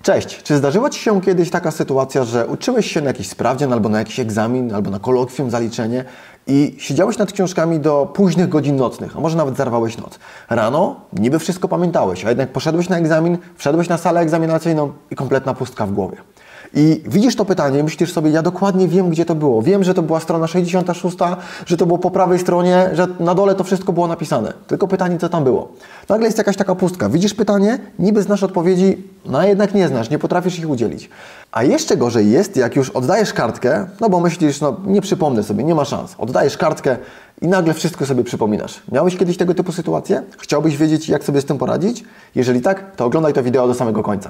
Cześć! Czy zdarzyła Ci się kiedyś taka sytuacja, że uczyłeś się na jakiś sprawdzian, albo na jakiś egzamin, albo na kolokwium, zaliczenie i siedziałeś nad książkami do późnych godzin nocnych, a może nawet zarwałeś noc? Rano niby wszystko pamiętałeś, a jednak poszedłeś na egzamin, wszedłeś na salę egzaminacyjną i kompletna pustka w głowie. I widzisz to pytanie i myślisz sobie, ja dokładnie wiem, gdzie to było. Wiem, że to była strona 66, że to było po prawej stronie, że na dole to wszystko było napisane. Tylko pytanie, co tam było. Nagle jest jakaś taka pustka. Widzisz pytanie, niby znasz odpowiedzi, no a jednak nie znasz, nie potrafisz ich udzielić. A jeszcze gorzej jest, jak już oddajesz kartkę, no bo myślisz, no nie przypomnę sobie, nie ma szans. Oddajesz kartkę i nagle wszystko sobie przypominasz. Miałeś kiedyś tego typu sytuację? Chciałbyś wiedzieć, jak sobie z tym poradzić? Jeżeli tak, to oglądaj to wideo do samego końca.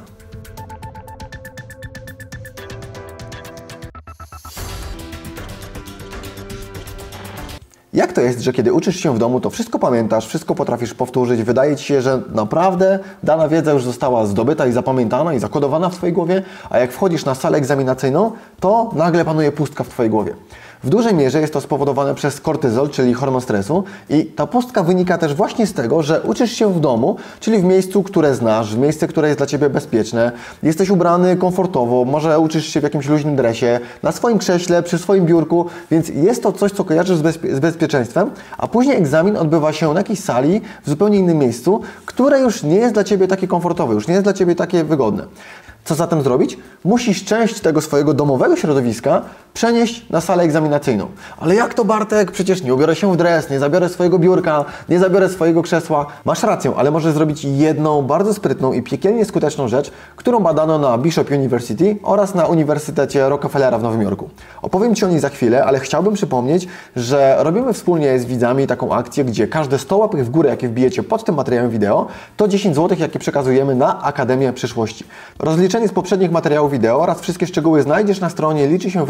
Jak to jest, że kiedy uczysz się w domu, to wszystko pamiętasz, wszystko potrafisz powtórzyć, wydaje Ci się, że naprawdę dana wiedza już została zdobyta i zapamiętana i zakodowana w Twojej głowie, a jak wchodzisz na salę egzaminacyjną, to nagle panuje pustka w Twojej głowie. W dużej mierze jest to spowodowane przez kortyzol, czyli hormon stresu i ta pustka wynika też właśnie z tego, że uczysz się w domu, czyli w miejscu, które znasz, w miejsce, które jest dla Ciebie bezpieczne, jesteś ubrany komfortowo, może uczysz się w jakimś luźnym dresie, na swoim krześle, przy swoim biurku, więc jest to coś, co kojarzysz z bezpieczeństwem, a później egzamin odbywa się na jakiejś sali, w zupełnie innym miejscu, które już nie jest dla Ciebie takie komfortowe, już nie jest dla Ciebie takie wygodne. Co zatem zrobić? Musisz część tego swojego domowego środowiska przenieść na salę egzaminacyjną. Ale jak to, Bartek? Przecież nie ubiorę się w dres, nie zabiorę swojego biurka, nie zabiorę swojego krzesła. Masz rację, ale możesz zrobić jedną bardzo sprytną i piekielnie skuteczną rzecz, którą badano na Bishop University oraz na Uniwersytecie Rockefellera w Nowym Jorku. Opowiem Ci o niej za chwilę, ale chciałbym przypomnieć, że robimy wspólnie z widzami taką akcję, gdzie każde 100 łapek w górę, jakie wbijecie pod tym materiałem wideo, to 10 zł, jakie przekazujemy na Akademię Przyszłości. Rozliczenie z poprzednich materiałów wideo oraz wszystkie szczegóły znajdziesz na stronie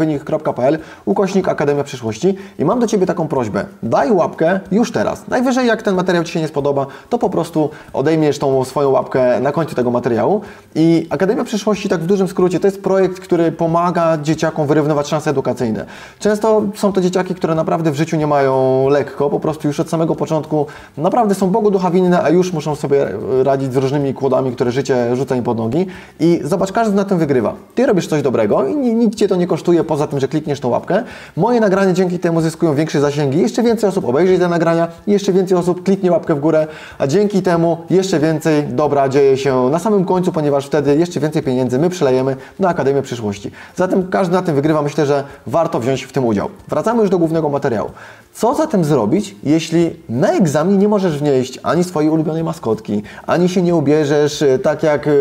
liczysiewynik.pl/Akademia Przyszłości i mam do Ciebie taką prośbę. Daj łapkę już teraz. Najwyżej jak ten materiał Ci się nie spodoba, to po prostu odejmiesz tą swoją łapkę na końcu tego materiału. I Akademia Przyszłości, tak w dużym skrócie, to jest projekt, który pomaga dzieciakom wyrównywać szanse edukacyjne. Często są to dzieciaki, które naprawdę w życiu nie mają lekko, po prostu już od samego początku naprawdę są Bogu ducha winne, a już muszą sobie radzić z różnymi kłodami, które życie rzuca im pod nogi. I zobacz, każdy na tym wygrywa. Ty robisz coś dobrego i nic Cię to nie kosztuje, poza tym, że klikniesz tą łapkę. Moje nagrania dzięki temu zyskują większe zasięgi, jeszcze więcej osób obejrzy te nagrania, jeszcze więcej osób kliknie łapkę w górę, a dzięki temu jeszcze więcej dobra dzieje się na samym końcu, ponieważ wtedy jeszcze więcej pieniędzy my przelejemy na Akademię Przyszłości. Zatem każdy na tym wygrywa, myślę, że warto wziąć w tym udział. Wracamy już do głównego materiału. Co zatem zrobić, jeśli na egzamin nie możesz wnieść ani swojej ulubionej maskotki, ani się nie ubierzesz tak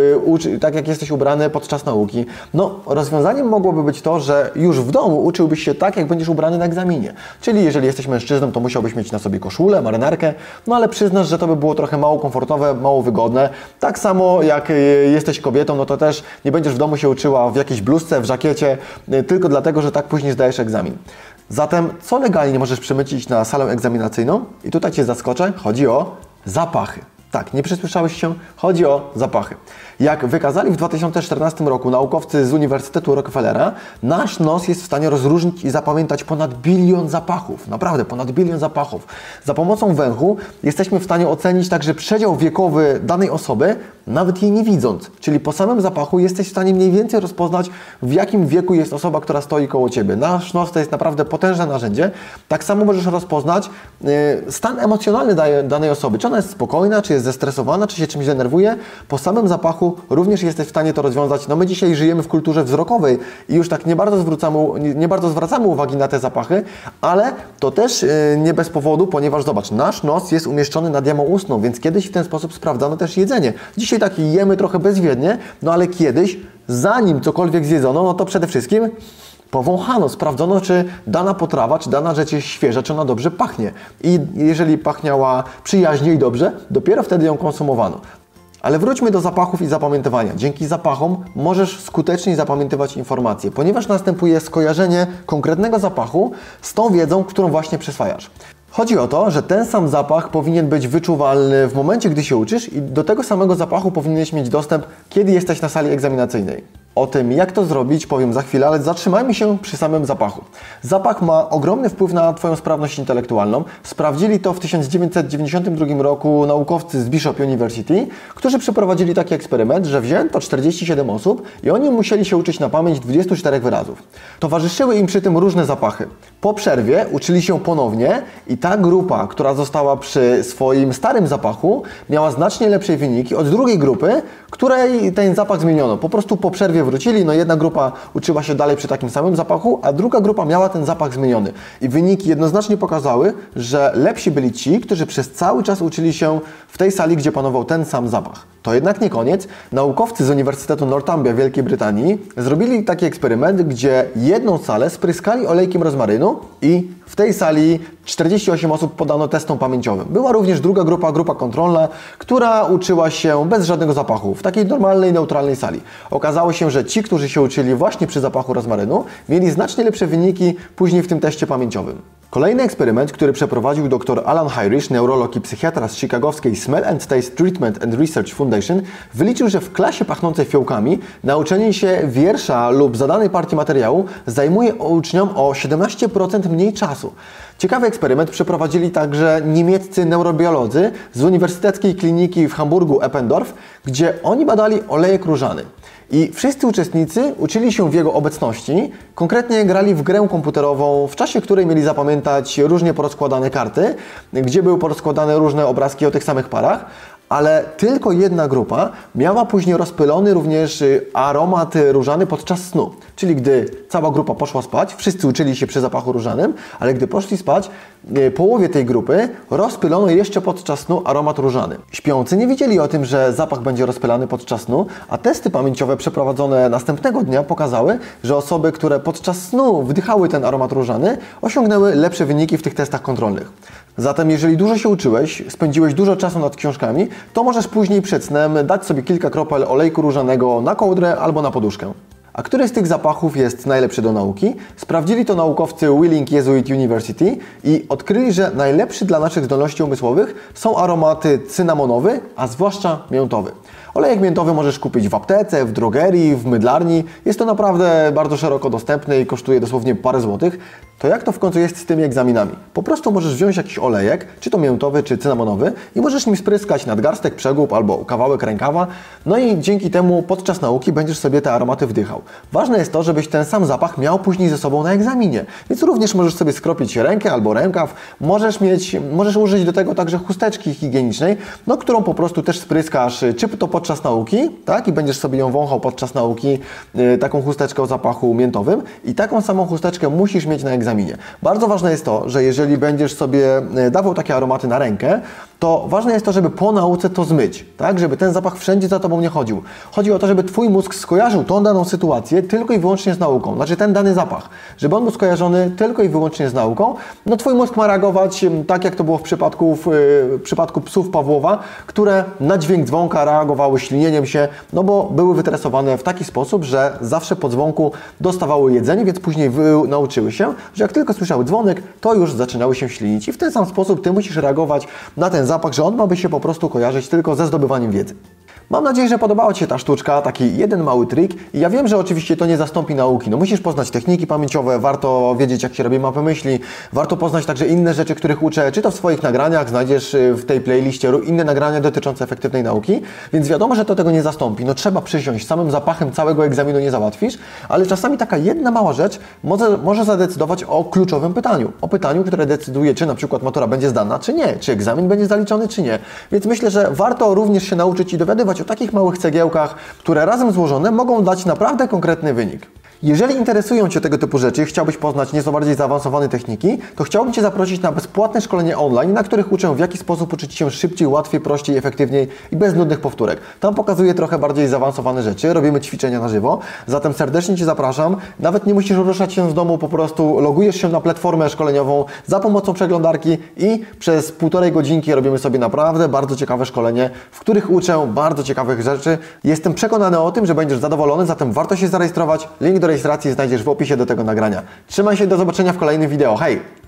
jak jesteś ubrany podczas nauki? No, rozwiązaniem mogłoby być to, że już w domu uczyłbyś się tak, jak będziesz ubrany na egzaminie. Czyli jeżeli jesteś mężczyzną, to musiałbyś mieć na sobie koszulę, marynarkę, no ale przyznasz, że to by było trochę mało komfortowe, mało wygodne. Tak samo jak jesteś kobietą, no to też nie będziesz w domu się uczyła w jakiejś bluzce, w żakiecie, tylko dlatego, że tak później zdajesz egzamin. Zatem, co legalnie możesz przemycić na salę egzaminacyjną? I tutaj Cię zaskoczę, chodzi o zapachy. Tak, nie przesłyszałeś się? Chodzi o zapachy. Jak wykazali w 2014 roku naukowcy z Uniwersytetu Rockefellera, nasz nos jest w stanie rozróżnić i zapamiętać ponad 1 bilion zapachów. Naprawdę, ponad 1 bilion zapachów. Za pomocą węchu jesteśmy w stanie ocenić także przedział wiekowy danej osoby, nawet jej nie widząc. Czyli po samym zapachu jesteś w stanie mniej więcej rozpoznać, w jakim wieku jest osoba, która stoi koło Ciebie. Nasz nos to jest naprawdę potężne narzędzie. Tak samo możesz rozpoznać stan emocjonalny danej osoby. Czy ona jest spokojna, czy jest zestresowana, czy się czymś denerwuje. Po samym zapachu również jesteś w stanie to rozwiązać. No my dzisiaj żyjemy w kulturze wzrokowej i już tak nie bardzo zwracamy uwagi na te zapachy, ale to też nie bez powodu, ponieważ zobacz, nasz nos jest umieszczony nad jamą ustną, więc kiedyś w ten sposób sprawdzano też jedzenie. Dzisiaj tak jemy trochę bezwiednie, no ale kiedyś, zanim cokolwiek zjedzono, no to przede wszystkim powąchano, sprawdzono, czy dana potrawa, czy dana rzecz jest świeża, czy ona dobrze pachnie. I jeżeli pachniała przyjaźnie i dobrze, dopiero wtedy ją konsumowano. Ale wróćmy do zapachów i zapamiętywania. Dzięki zapachom możesz skuteczniej zapamiętywać informacje, ponieważ następuje skojarzenie konkretnego zapachu z tą wiedzą, którą właśnie przyswajasz. Chodzi o to, że ten sam zapach powinien być wyczuwalny w momencie, gdy się uczysz i do tego samego zapachu powinieneś mieć dostęp, kiedy jesteś na sali egzaminacyjnej. O tym, jak to zrobić, powiem za chwilę, ale zatrzymajmy się przy samym zapachu. Zapach ma ogromny wpływ na Twoją sprawność intelektualną. Sprawdzili to w 1992 roku naukowcy z Bishop University, którzy przeprowadzili taki eksperyment, że wzięto 47 osób i oni musieli się uczyć na pamięć 24 wyrazów. Towarzyszyły im przy tym różne zapachy. Po przerwie uczyli się ponownie i ta grupa, która została przy swoim starym zapachu, miała znacznie lepsze wyniki od drugiej grupy, której ten zapach zmieniono. Po prostu po przerwie wrócili, no jedna grupa uczyła się dalej przy takim samym zapachu, a druga grupa miała ten zapach zmieniony. I wyniki jednoznacznie pokazały, że lepsi byli ci, którzy przez cały czas uczyli się w tej sali, gdzie panował ten sam zapach. To jednak nie koniec. Naukowcy z Uniwersytetu Northumbria w Wielkiej Brytanii zrobili taki eksperyment, gdzie jedną salę spryskali olejkiem rozmarynu i w tej sali 48 osób podano testom pamięciowym. Była również druga grupa, grupa kontrolna, która uczyła się bez żadnego zapachu, w takiej normalnej, neutralnej sali. Okazało się, że ci, którzy się uczyli właśnie przy zapachu rozmarynu, mieli znacznie lepsze wyniki później w tym teście pamięciowym. Kolejny eksperyment, który przeprowadził dr Alan Hirsch, neurolog i psychiatra z chicagowskiej Smell and Taste Treatment and Research Foundation, wyliczył, że w klasie pachnącej fiołkami nauczenie się wiersza lub zadanej partii materiału zajmuje uczniom o 17% mniej czasu. Ciekawy eksperyment przeprowadzili także niemieccy neurobiolodzy z Uniwersyteckiej Kliniki w Hamburgu Eppendorf, gdzie oni badali olejek różany. I wszyscy uczestnicy uczyli się w jego obecności, konkretnie grali w grę komputerową, w czasie której mieli zapamiętać różnie porozkładane karty, gdzie były porozkładane różne obrazki o tych samych parach, ale tylko jedna grupa miała później rozpylony również aromat różany podczas snu. Czyli gdy cała grupa poszła spać, wszyscy uczyli się przy zapachu różanym, ale gdy poszli spać, połowie tej grupy rozpylono jeszcze podczas snu aromat różany. Śpiący nie wiedzieli o tym, że zapach będzie rozpylany podczas snu, a testy pamięciowe przeprowadzone następnego dnia pokazały, że osoby, które podczas snu wdychały ten aromat różany, osiągnęły lepsze wyniki w tych testach kontrolnych. Zatem jeżeli dużo się uczyłeś, spędziłeś dużo czasu nad książkami, to możesz później przed snem dać sobie kilka kropel olejku różanego na kołdrę albo na poduszkę. A który z tych zapachów jest najlepszy do nauki? Sprawdzili to naukowcy Willing Jesuit University i odkryli, że najlepszy dla naszych zdolności umysłowych są aromaty cynamonowy, a zwłaszcza miętowy. Olejek miętowy możesz kupić w aptece, w drogerii, w mydlarni. Jest to naprawdę bardzo szeroko dostępne i kosztuje dosłownie parę złotych. To jak to w końcu jest z tymi egzaminami? Po prostu możesz wziąć jakiś olejek, czy to miętowy, czy cynamonowy i możesz nim spryskać nadgarstek, przegub albo kawałek rękawa. No i dzięki temu podczas nauki będziesz sobie te aromaty wdychał. Ważne jest to, żebyś ten sam zapach miał później ze sobą na egzaminie. Więc również możesz sobie skropić rękę albo rękaw. Możesz użyć do tego także chusteczki higienicznej, no, którą po prostu też spryskasz, czy to podczas nauki, tak? I będziesz sobie ją wąchał podczas nauki, taką chusteczkę o zapachu miętowym i taką samą chusteczkę musisz mieć na egzaminie. Bardzo ważne jest to, że jeżeli będziesz sobie dawał takie aromaty na rękę, to ważne jest to, żeby po nauce to zmyć, tak? Żeby ten zapach wszędzie za Tobą nie chodził. Chodzi o to, żeby Twój mózg skojarzył tą daną sytuację tylko i wyłącznie z nauką. Znaczy ten dany zapach, żeby on był skojarzony tylko i wyłącznie z nauką. No Twój mózg ma reagować tak, jak to było w przypadku psów Pawłowa, które na dźwięk dzwonka reagowały ślinieniem się, no bo były wytresowane w taki sposób, że zawsze po dzwonku dostawały jedzenie, więc później nauczyły się, że jak tylko słyszały dzwonek, to już zaczynały się ślinić. I w ten sam sposób Ty musisz reagować na ten zapach, że on ma by się po prostu kojarzyć tylko ze zdobywaniem wiedzy. Mam nadzieję, że podobała Ci się ta sztuczka, taki jeden mały trik. I ja wiem, że oczywiście to nie zastąpi nauki. No musisz poznać techniki pamięciowe, warto wiedzieć, jak się robi mapy myśli, warto poznać także inne rzeczy, których uczę, czy to w swoich nagraniach, znajdziesz w tej playliście inne nagrania dotyczące efektywnej nauki, więc wiadomo, że to tego nie zastąpi. No trzeba przysiąść, samym zapachem całego egzaminu nie załatwisz, ale czasami taka jedna mała rzecz może zadecydować o kluczowym pytaniu. O pytaniu, które decyduje, czy na przykład matura będzie zdana, czy nie, czy egzamin będzie zaliczony, czy nie. Więc myślę, że warto również się nauczyć i dowiadywać o takich małych cegiełkach, które razem złożone mogą dać naprawdę konkretny wynik. Jeżeli interesują Cię tego typu rzeczy, chciałbyś poznać nieco bardziej zaawansowane techniki, to chciałbym Cię zaprosić na bezpłatne szkolenie online, na których uczę, w jaki sposób uczyć się szybciej, łatwiej, prościej, efektywniej i bez nudnych powtórek. Tam pokazuję trochę bardziej zaawansowane rzeczy, robimy ćwiczenia na żywo, zatem serdecznie Cię zapraszam. Nawet nie musisz ruszać się z domu, po prostu logujesz się na platformę szkoleniową za pomocą przeglądarki i przez 1,5 godzinki robimy sobie naprawdę bardzo ciekawe szkolenie, w których uczę bardzo ciekawych rzeczy. Jestem przekonany o tym, że będziesz zadowolony, zatem warto się zarejestrować. Link do rejestracji znajdziesz w opisie do tego nagrania. Trzymaj się, do zobaczenia w kolejnym wideo. Hej!